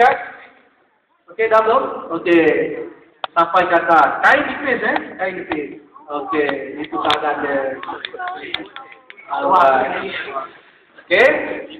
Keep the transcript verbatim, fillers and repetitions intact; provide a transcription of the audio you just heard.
check. Okey, dah belum? Okey. Sampai ke atas. Kain nipis eh? Kain nipis. Okey, itu keadaan dia. Alright. Okey.